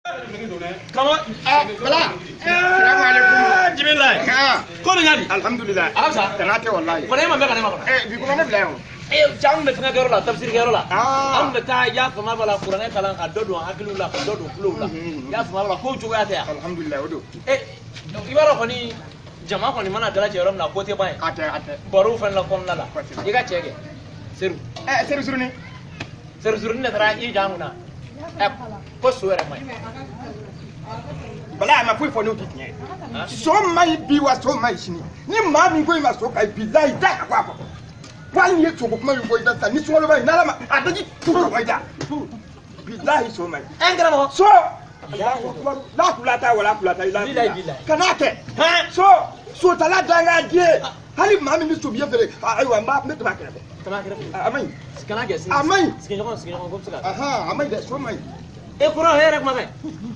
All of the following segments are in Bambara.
Kamu bala assalamu alaikum jibillah ko ni nyadi alhamdulillah asa tanate wallahi ko ne ma be ka ne ma ko bi ko ne blayo jang be tanga garo la tafsir garo la am be ta ya fama bala qur'an kalan ka dodo hakilu la dodo kulo la ya fama bala ko jogo ya ta alhamdulillah odo ibara ko ni jama ko ni mana dala jerom na ko te bay ate baru fan la kon la iga chege seru seru seru ne tara i jamuna ko suwere mai bala ma foi fo no kitnye so mai bi wa so mai shini ni ma mi go ma so kai billahi da ka kwa wani ye to kuma mi go da ta ni so lo bai na ma adaji tu ko da billahi so mai engara mo so la kulata wala kulata ila billahi kanake so tala danga je hali ma mi so biye fere aywa ma me to ba kere amai sikana ke sin amai sikina ko gobsika aha amai da so mai e kuro here kuma kai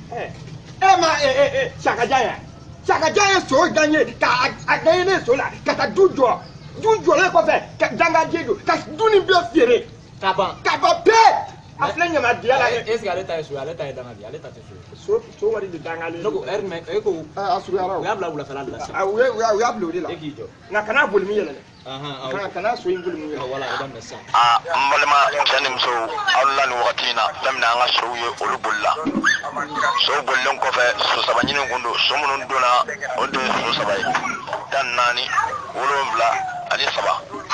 Saka jaya so ganye ka aganye ne so la ka ta dujo le ko fe ka danga jedo ka duni bi ofere ka ba pe aflenya ma dia la est ce que aleta so aleta danga dia aleta so wari de danga le no ko er me ko asu yara ya bla fala la we ablo de la ekijo na kana bolmi yele aha kana so yin bolmi yele wala idan da sa mbalma tanim so Allah ni wakatina tamna nga so ye olubulla so bollon ko fe so sabanyini gondo so munun dona ondo so sabay tan nani wolonvla ali saba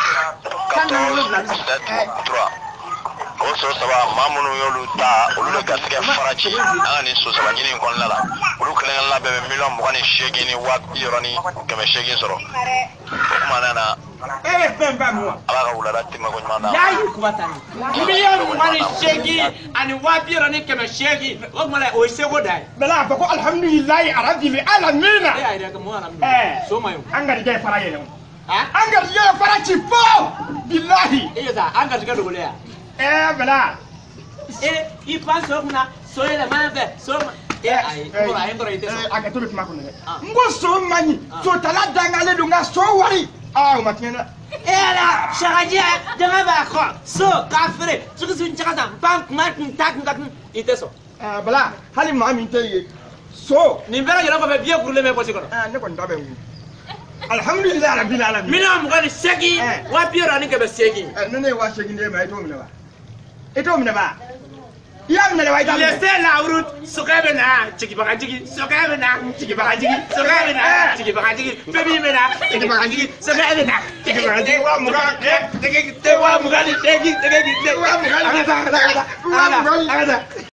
trois o so saba mamunu yolu ta olu ga sike farachi ani so sabanyini kon lala olu kelen la be million bugani shegini wa bironi keme shegin soro kuma nana pemba mo ala wala ratti ma gon mana yayi kubatani million mani shegi ani wabira ni kema shegi o mala o sego dai bala fa ko alhamdulillah rabbil alamin ya ida mo alhamdulillah so mayo anga de fara yele anga de fara ci fo billahi za anga de do le bala i paso kuna so ele ma be so ai ko ai ngoro ite so aga to be kuma ko ne ngo so mani so tala dangale do nga so wari matena era shagaje danga ba ko so kafre suku sun chaka bank martin tak ngak ite so bala hali ma min teye so ni bera jelo ko be biye kurle me ko sikono ne ko ndabe ngu alhamdulillah rabbil alamin mina mo gani segi wa biyo ni ke be segi ne wa segi ne ma ito mina ba ya mina le wa ita laissez la route sokabe na chiki baka jigi sokabe na chiki baka jigi sokabe na chiki baka jigi baby mena chiki baka jigi sokabe na chiki baka jigi wa muga te wa muga ni te wa muga ni